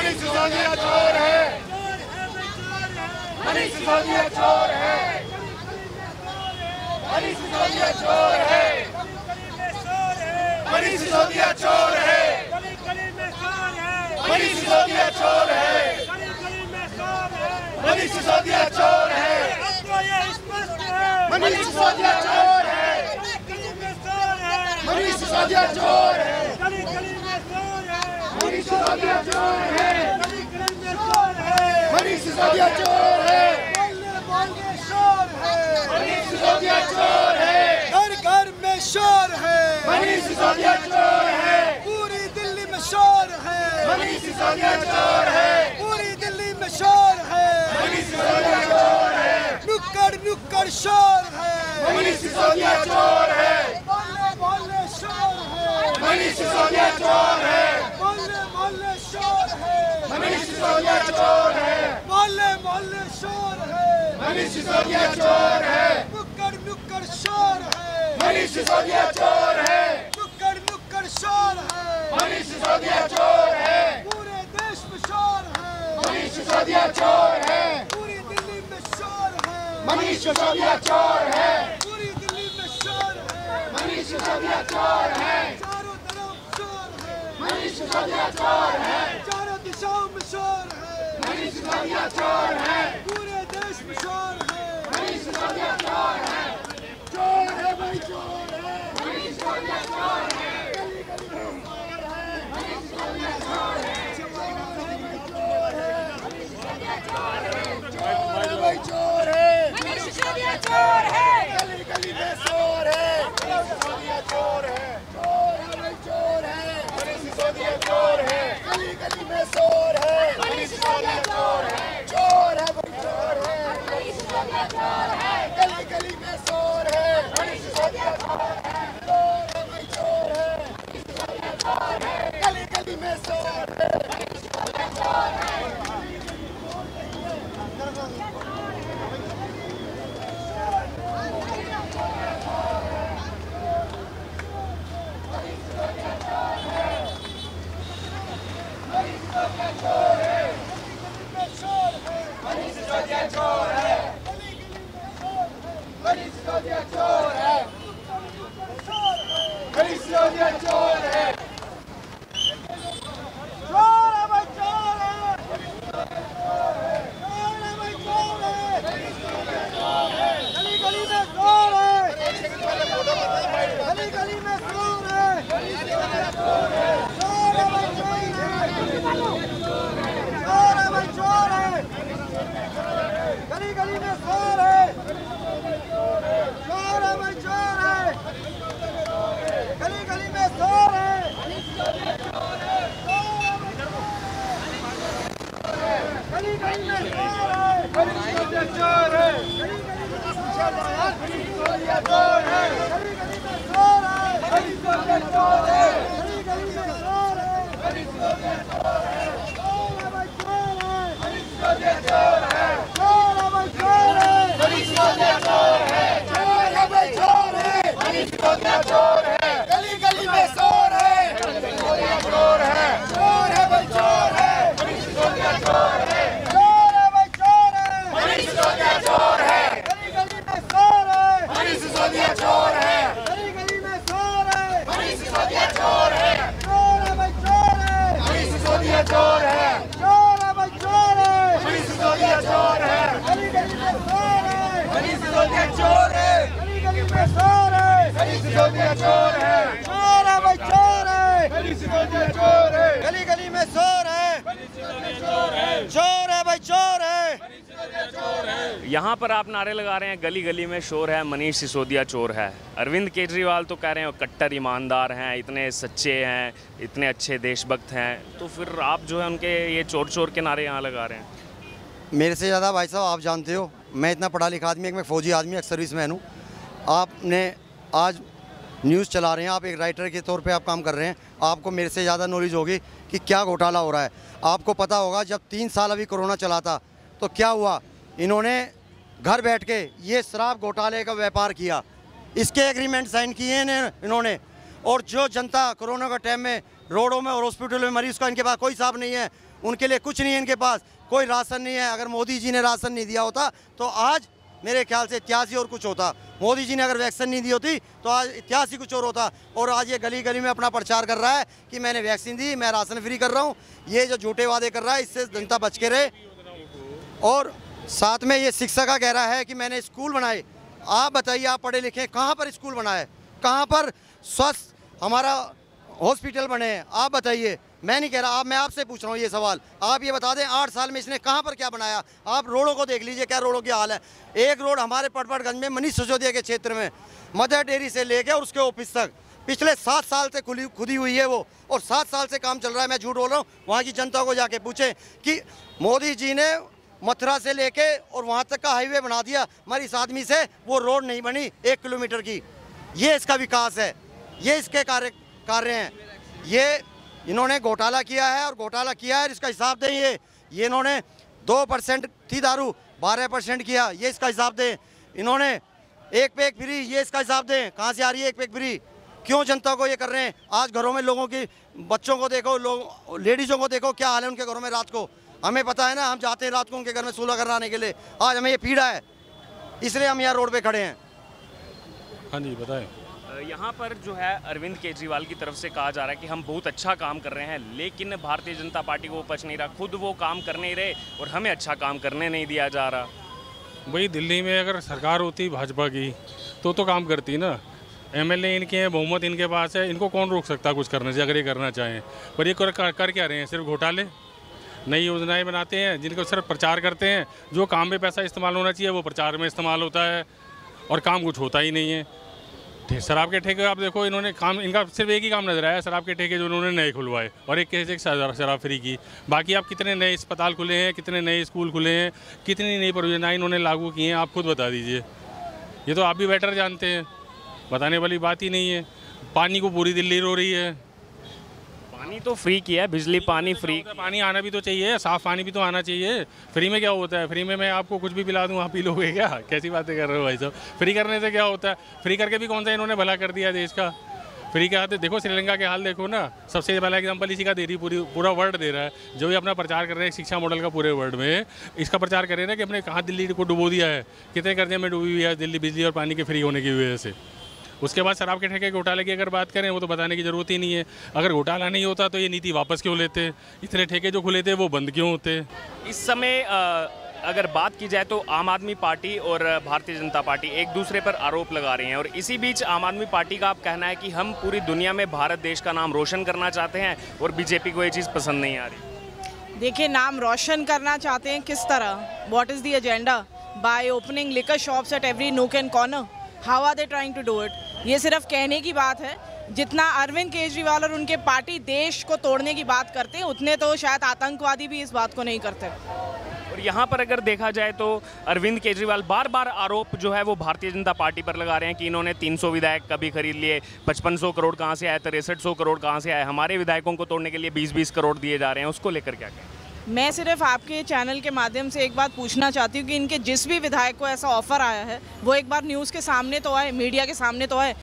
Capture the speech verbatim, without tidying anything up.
मनीष सिसोदिया चोर है, मनीष सिसोदिया चोर है, मनीष सिसोदिया चोर है, मनीष सिसोदिया चोर है, मनीष सिसोदिया चोर है, मनीष सिसोदिया चोर है, मनीष सिसोदिया चोर है, मनीष सिसोदिया चोर है, मनीष सिसोदिया चोर है, मनीष सिसोदिया चोर है, मनीष सिसोदिया चोर है, घर घर में शोर है, मनीष सिसोदिया चोर है, पूरी दिल्ली में शोर है, मनीष सिसोदिया चोर है, पूरी दिल्ली में शोर है, मनीष सिसोदिया चोर है, नुक्कड़ नुक्कड़ शोर है, मनीष सिसोदिया चोर है, मोहल्ले मोहल्ले शोर है, मनीष सिसोदिया चोर है, मोहल्ले मोहल्ले शोर है, मनीष सिसोदिया चोर है, मोहल्ले मोहल्ले शोर है, मनीष सिसोदिया चोर है, नुक्कड़ नुक्कड़ शोर है, मनीष सिसोदिया चोर है, नुक्कड़ नुक्कड़ शोर है, मनीष सिसोदिया चोर है, पूरे देश में शोर है, मनीष सिसोदिया चोर है, पूरी दिल्ली में शोर है, मनीष सिसोदिया चोर है, पूरी दिल्ली में शोर है, मनीष सिसोदिया चोर है, चारों तरफ शोर है, मनीष सिसोदिया चोर है, चारों दिशाओं में शोर है, मनीष सिसोदिया चोर है, पूरे देश में शोर है, मनीष सिसोदिया चोर है, चोर है भाई चोर है, मनीष सिसोदिया चोर है, गली गली में शोर है, मनीष सिसोदिया चोर है, चोर है भाई चोर है, मनीष सिसोदिया चोर है, गली गली में शोर है, मनीष सिसोदिया चोर है, चोर है भाई चोर है, मनीष सिसोदिया चोर है, गली गली में शोर है, मनीष सिसोदिया चोर है, चोर है भाई चोर है, मनीष सिसोदिया चोर है, गली गली में शोर है, मनीष सिसोदिया चोर है, चोर है भाई चोर है, गली गली में शोर है, मनीष सिसोदिया चोर है, मनीष सिसोदिया चोर है, मनीष सिसोदिया चोर है, चोर है भाई चोर है, चोर है भाई चोर है, गली गली में शोर है, गली गली में शोर है, चोर है भाई चोर है, चोर है भाई चोर है, गली गली में शोर है, चोर है भाई चोर है, गली गली में शोर है, गली गली में शोर है, मनीष सिसोदिया चोर है, गली गली में मनीष सिसोदिया चोर है, गली गली में शोर है, मनीष सिसोदिया चोर है, गली गली में शोर है, मनीष सिसोदिया चोर है, चोर है भाई चोर है, मनीष सिसोदिया चोर है, चोर है भाई चोर है, मनीष सिसोदिया चोर है, चोर है भाई चोर है, मनीष सिसोदिया चोर है, गली गली में शोर है, मनीष सिसोदिया चोर है, चोर है भाई चोर है, मनीष सिसोदिया चोर है, चोर है भाई चोर है, मनीष सिसोदिया चोर है, गली गली में शोर है, मनीष सिसोदिया चोर है, गली गली में शोर है, मनीष सिसोदिया चोर है, चोर है भाई चोर है, मनीष सिसोदिया चोर है, चोर है भाई चोर है, मनीष सिसोदिया चोर है, गली गली में शोर है, मनीष सिसोदिया चोर है, गली गली में शोर है, मनीष सिसोदिया चोर है, चोर है भाई चोर है, मनीष सिसोदिया चोर है, गली गली में शोर है, चोर है भाई चोर है, यहाँ पर आप नारे लगा रहे हैं गली गली में शोर है, मनीष सिसोदिया चोर है। अरविंद केजरीवाल तो कह रहे हैं कट्टर ईमानदार हैं, इतने सच्चे हैं, इतने अच्छे देशभक्त हैं, तो फिर आप जो है उनके ये चोर चोर के नारे यहाँ लगा रहे हैं। मेरे से ज़्यादा भाई साहब आप जानते हो, मैं इतना पढ़ा लिखा आदमी, एक मैं फ़ौजी आदमी, एक सर्विस मैन हूँ। आपने आज न्यूज़ चला रहे हैं, आप एक राइटर के तौर पे आप काम कर रहे हैं, आपको मेरे से ज़्यादा नॉलेज होगी कि क्या घोटाला हो रहा है। आपको पता होगा जब तीन साल अभी कोरोना चला था तो क्या हुआ, इन्होंने घर बैठ के ये शराब घोटाले का व्यापार किया, इसके एग्रीमेंट साइन किए हैं इन्होंने। और जो जनता कोरोना के टाइम में रोडों में और हॉस्पिटल में मरीज का इनके पास कोई हिसाब नहीं है, उनके लिए कुछ नहीं है, इनके पास कोई राशन नहीं है। अगर मोदी जी ने राशन नहीं दिया होता तो आज मेरे ख्याल से इतिहास ही और कुछ होता। मोदी जी ने अगर वैक्सीन नहीं दी होती तो आज इतिहास ही कुछ और होता। और आज ये गली गली में अपना प्रचार कर रहा है कि मैंने वैक्सीन दी, मैं राशन फ्री कर रहा हूँ। ये जो झूठे वादे कर रहा है इससे जनता बच के रहे। और साथ में ये शिक्षा का कह रहा है कि मैंने स्कूल बनाए। आप बताइए, आप पढ़े लिखे, कहाँ पर स्कूल बनाए, कहाँ पर स्वस्थ हमारा हॉस्पिटल बने हैं? आप बताइए। मैं नहीं कह रहा, आप मैं आपसे पूछ रहा हूँ ये सवाल। आप ये बता दें आठ साल में इसने कहाँ पर क्या बनाया? आप रोडों को देख लीजिए, क्या रोडों की हाल है। एक रोड हमारे पटपड़गंज में मनीष सिसोदिया के क्षेत्र में मदर डेयरी से लेके और उसके ऑफिस तक पिछले सात साल से खुली खुदी हुई है वो, और सात साल से काम चल रहा है। मैं झूठ बोल रहा हूँ? वहाँ की जनता को जाके पूछें कि मोदी जी ने मथुरा से लेके और वहाँ तक का हाईवे बना दिया, हमारी इस आदमी से वो रोड नहीं बनी एक किलोमीटर की। ये इसका विकास है, ये इसके कार्य कार्य हैं। ये इन्होंने घोटाला किया है और घोटाला किया है, इसका हिसाब दें। ये ये इन्होंने दो परसेंट थी दारू, बारह परसेंट किया, ये इसका हिसाब दें। इन्होंने एक पे एक फ्री, ये इसका हिसाब दें। कहाँ से आ रही है एक पे एक फ्री? क्यों जनता को ये कर रहे हैं? आज घरों में लोगों की, बच्चों को देखो, लोग लेडीज़ों को देखो क्या हाल है उनके घरों में रात को। हमें पता है ना, हम जाते हैं रात को उनके घर में सुलह कराने के लिए। आज हमें ये पीड़ा है, इसलिए हम यहाँ रोड पे खड़े हैं। हाँ जी बताएं। यहाँ पर जो है अरविंद केजरीवाल की तरफ से कहा जा रहा है कि हम बहुत अच्छा काम कर रहे हैं, लेकिन भारतीय जनता पार्टी को वो पच नहीं रहा, खुद वो काम कर नहीं रहे और हमें अच्छा काम करने नहीं दिया जा रहा। वही दिल्ली में अगर सरकार होती भाजपा की तो तो काम करती ना। एमएलए इनके हैं, बहुमत इनके पास है, इनको कौन रोक सकता कुछ करने से अगर ये करना चाहें। पर ये कर, कर, कर क्या रहे हैं? सिर्फ घोटाले, नई योजनाएं बनाते हैं जिनको सिर्फ प्रचार करते हैं। जो काम में पैसा इस्तेमाल होना चाहिए वो प्रचार में इस्तेमाल होता है और काम कुछ होता ही नहीं है। शराब के ठेके आप देखो, इन्होंने काम, इनका सिर्फ एक ही काम नजर आया, शराब के ठेके जो उन्होंने नए खुलवाए और एक केस एक शराब फ्री की। बाकी आप कितने नए अस्पताल खुले हैं, कितने नए स्कूल खुले हैं, कितनी नई परियोजनाएं इन्होंने लागू की हैं, आप खुद बता दीजिए। ये तो आप भी बेटर जानते हैं, बताने वाली बात ही नहीं है। पानी को पूरी दिल्ली रो रही है। पानी तो फ्री किया है, बिजली पानी फ्री। पानी आना भी तो चाहिए, साफ पानी भी तो आना चाहिए। फ्री में क्या होता है? फ्री में मैं आपको कुछ भी पिला दूँ, आप पी लोगे क्या? कैसी बातें कर रहे हो भाई साहब? फ्री करने से क्या होता है? फ्री करके भी कौन सा इन्होंने भला कर दिया देश का? फ्री का हाथ देखो, श्रीलंका के हाल देखो ना। सबसे पहला एग्जाम्पल इसी का दे रही, पूरी पूरा वर्ल्ड दे रहा है। जो भी अपना प्रचार कर रहे हैं शिक्षा मॉडल का पूरे वर्ल्ड में, इसका प्रचार कर रहे हैं ना कि अपने कहाँ दिल्ली को डुबो दिया है, कितने कर्जे में डूबी हुई है दिल्ली बिजली और पानी के फ्री होने की वजह से। उसके बाद शराब के ठेके घोटाले की अगर बात करें, वो तो बताने की ज़रूरत ही नहीं है। अगर घोटाला नहीं होता तो ये नीति वापस क्यों लेते? इतने ठेके जो खुले थे वो बंद क्यों होते? इस समय अगर बात की जाए तो आम आदमी पार्टी और भारतीय जनता पार्टी एक दूसरे पर आरोप लगा रही हैं, और इसी बीच आम आदमी पार्टी का आप कहना है कि हम पूरी दुनिया में भारत देश का नाम रोशन करना चाहते हैं और बीजेपी को ये चीज़ पसंद नहीं आ रही। देखिए, नाम रोशन करना चाहते हैं किस तरह? What is the agenda? By opening liquor shops at every nook and corner? How are they trying to do it? ये सिर्फ कहने की बात है। जितना अरविंद केजरीवाल और उनके पार्टी देश को तोड़ने की बात करते हैं, उतने तो शायद आतंकवादी भी इस बात को नहीं करते। और यहाँ पर अगर देखा जाए तो अरविंद केजरीवाल बार बार आरोप जो है वो भारतीय जनता पार्टी पर लगा रहे हैं कि इन्होंने तीन सौ विधायक कभी खरीद लिए, पचपन सौ करोड़ कहाँ से आए, तिरसठ सौ करोड़ कहाँ से आए, हमारे विधायकों को तोड़ने के लिए बीस बीस करोड़ दिए जा रहे हैं। उसको लेकर क्या कहें? मैं सिर्फ आपके चैनल के माध्यम से एक बात पूछना चाहती हूँ कि इनके जिस भी विधायक को ऐसा ऑफर आया है वो एक बार न्यूज़ के सामने तो आए, मीडिया के सामने तो आए।